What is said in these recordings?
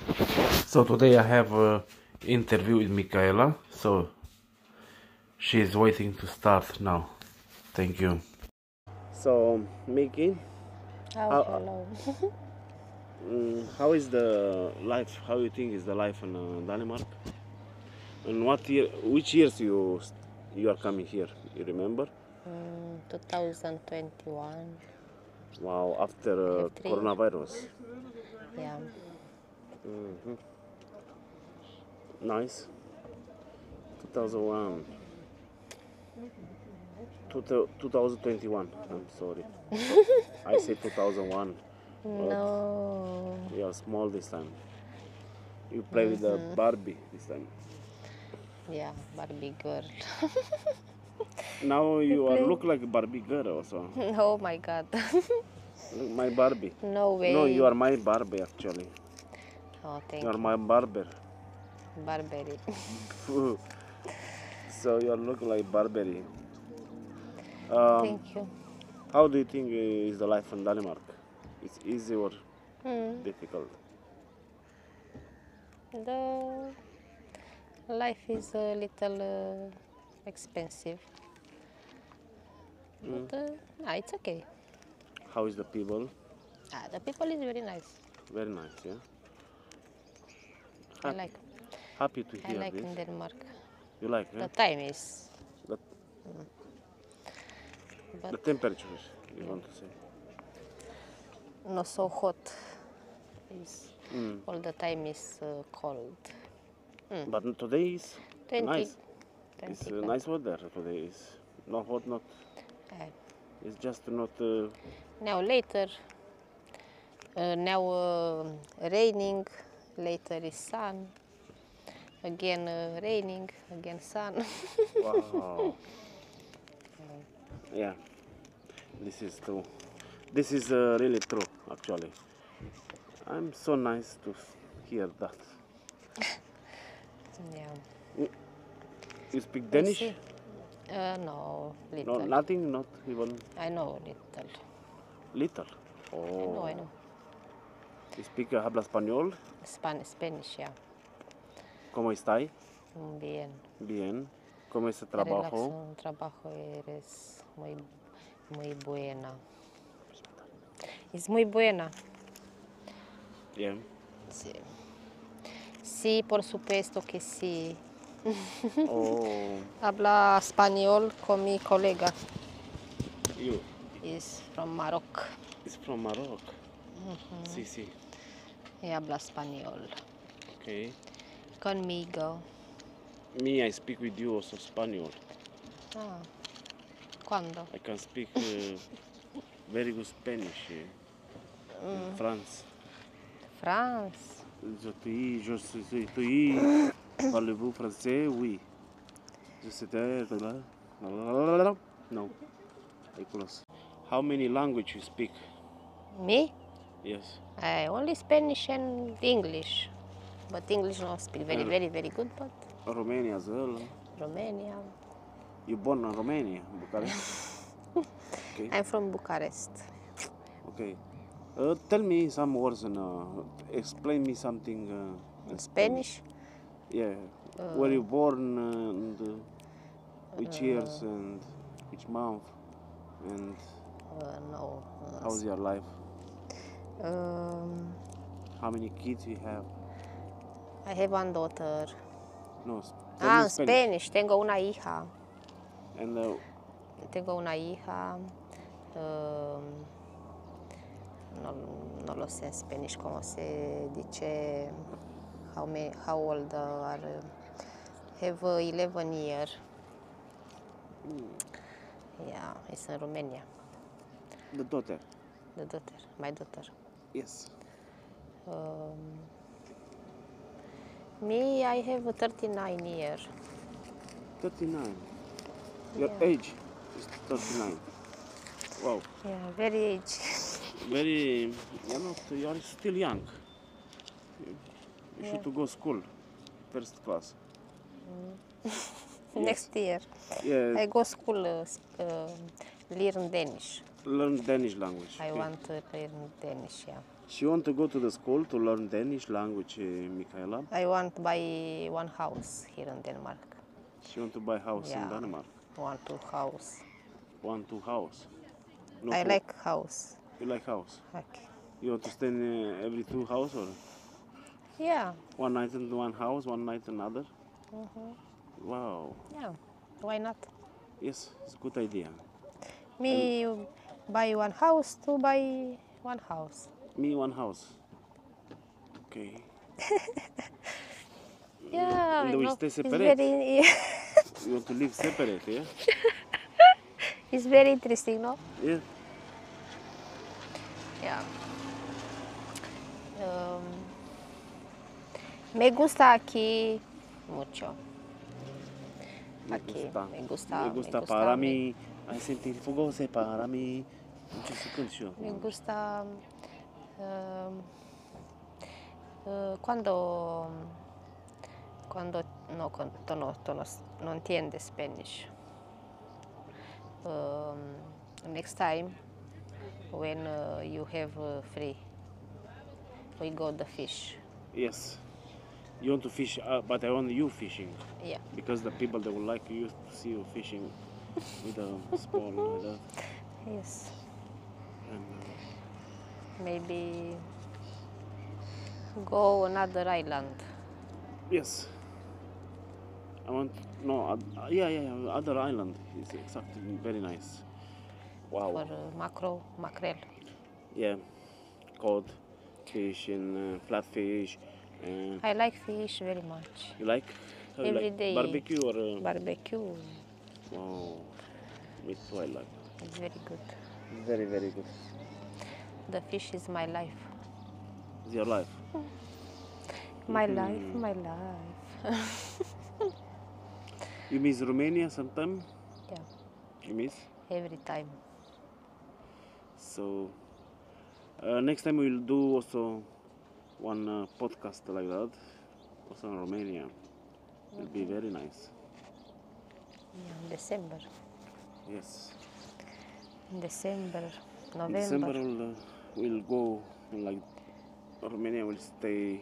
So today I have an interview with Michaela, so she is waiting to start now. Thank you. So, Miki, Oh, hello. how is the life? How you think is the life in Denmark? And what year? Which years you are coming here? You remember? 2021. Wow, after have 3 years. coronavirus. Yeah. Nice. 2001. 2021. I'm sorry. I say 2001. No. We are small this time. You play with the Barbie this time. Yeah, Barbie girl. Now you are play. look like a Barbie girl also. Oh my God. Look, my Barbie. No way. No, you are my Barbie actually. Oh, thank You are you. my barber. Barbary. So you look like Barbary. Thank you. How do you think is the life in Denmark? It's easy or difficult? The life is a little expensive. But it's okay. How is the people? The people is very nice. Very nice, yeah. I like. Happy to I hear like this. in Denmark. You like, yeah? The time is. The, But the temperatures, you want to say. not so hot. Is all the time is cold. But today is 20. nice. 20 It's nice weather today. It's not hot, not. It's just not. Now later. Now raining. Later is sun. Again raining. Again sun. Wow. Yeah. This is true. This is really true, actually. I'm so nice to hear that. Yeah. You speak Danish? No, little. No, nothing, not even. I know little. Little. Oh. I know. You speak habla español? Spanish, yeah. ¿Cómo estáis? Bien. Bien. ¿Cómo es el trabajo? El trabajo es muy buena. Es muy buena. Bien. Sí. Sí, por supuesto que sí. Oh. Habla español con mi colega. You? Is from Morocco. It's from Morocco. Sí, sí. Y habla español. Okay. Conmigo. Me, I speak with you also Spanish. Ah. ¿Cuándo? I can speak very good Spanish in France. France. Parlez-vous français? Oui. Je sais No. I close. How many languages you speak? Me? Yes. Only Spanish and English. But English not speak very good, but Romania as well. Romania. You born in Romania, Bucharest? Okay. I'm from Bucharest. Okay. Tell me some words and explain me something in Spanish? Yeah. Were you born and which years and which month and No. how's your life? Um, How many kids you have? I have one daughter. No. Tell me Spanish. Tengo una hija. And Tengo una hija. No lo sé en Spanish cómo se dice. How old are? Have 11 years. Yeah, it's in Romania. the daughter? The daughter, my daughter. Yes. Me, I have 39 years. 39. Your age is 39. Wow. Yeah, very age. Very, you are still young. You should to go school, first class. Next year. Yeah. I go school, learn Danish. Learn Danish language. I want to learn Danish, yeah. She want to go to the school to learn Danish language, Michaela. I want to buy one house here in Denmark. She want to buy house in Yeah. Denmark. Two house. Two house. Not I to- like house. You like house? Okay. You want to stay in every 2 house or Yeah. one night in one house, one night in another? Wow. Yeah. Why not? Yes, it's a good idea. Me you buy one house to buy one house. Me one house. Okay. Yeah. And I we know. stay It's separate. very You want to live separate, yeah? it's very interesting, no? Yeah. Yeah. Me gusta aquí mucho. Aquí. Me gusta para mí. Ai sentir fogoase para mí. Nu știu să cânt și eu. Me gusta cuando no entiende Spanish. Next time when you have free, we go the fish. Yes. You want to fish, but I want you fishing. Yeah. Because the people that would like you to see you fishing with a small like that. Yes. And, Maybe go another island. yes. I want yeah. Other island is exactly very nice. Wow. For mackerel. Yeah. Cod, fish and flatfish. I like fish very much. You like? How you Every like? day. Barbecue or? Barbecue Wow. Me too. I like. is very good. Very very good. The fish is my life. It's your life. My life. You miss Romania sometime? Yeah, You miss? every time. So next time we'll do also one podcast like that, also in Romania. It'll be very nice. Yeah, in December. Yes. November. In December we'll go like Romania will stay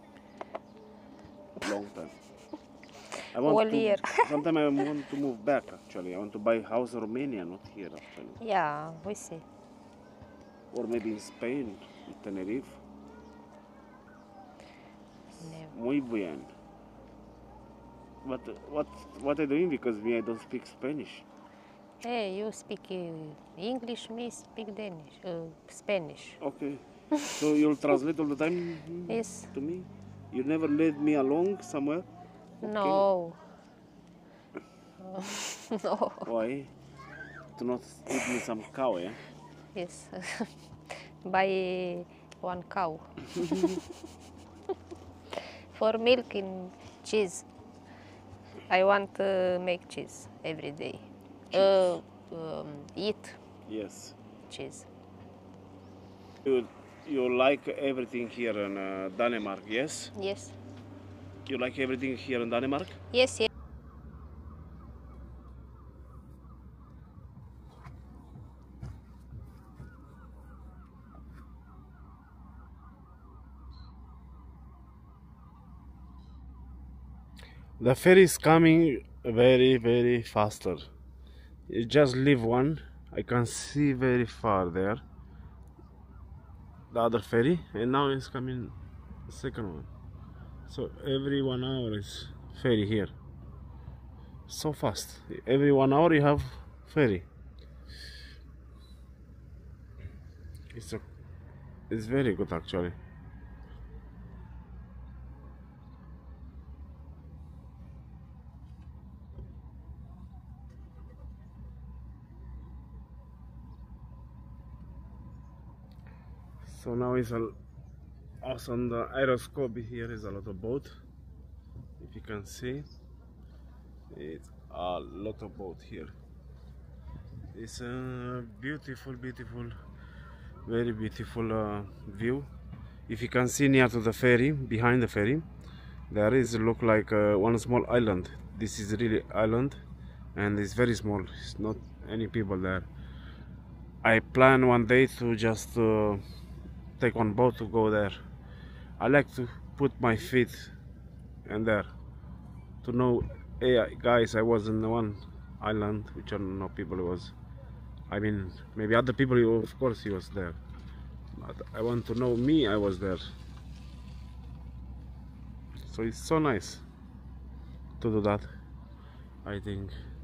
long time. I want All year. sometime I want to move back actually. I want to buy house in Romania, not here actually. Yeah, we see. Or maybe in Spain, in Tenerife. Never. Muy bien. But what are you doing? Because me, I don't speak Spanish. Hey, you speak English, me speak Danish, Spanish. Okay. So you'll translate all the time Yes. to me? You never led me along somewhere? No. No. Why? To not eat me some cow, yeah? Yes. Buy one cow. For milk and cheese. I want to make cheese every day. Eat Yes. cheese. You like everything here in Denmark, yes? Yes. You like everything here in Denmark? Yes, yes. The ferry is coming very, very faster. You just leave one. I can see very far there. The other ferry, and now it's coming the second one. So every 1 hour is ferry here. So fast. Every 1 hour you have ferry. It's very good actually. So now is also on the aeroscope here is a lot of boat. If you can see, it's a lot of boat here. It's a beautiful, very beautiful view. If you can see near to the ferry, behind the ferry, there is look like one small island. This is really island, and it's very small. It's not any people there. I plan one day to just take one boat to go there. I like to put my feet in there to know, hey guys, I was in one island, which I don't know people was. I mean, maybe other people, of course he was there, but I want to know me, I was there. So it's so nice to do that, I think.